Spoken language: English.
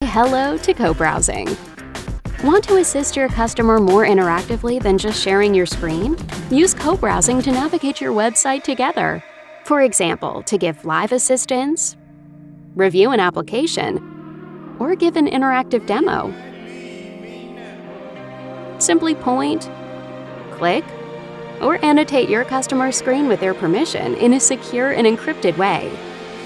hello to co-browsing. Want to assist your customer more interactively than just sharing your screen? Use co-browsing to navigate your website together. For example, to give live assistance, review an application, or give an interactive demo. Simply point, click, or annotate your customer's screen with their permission in a secure and encrypted way.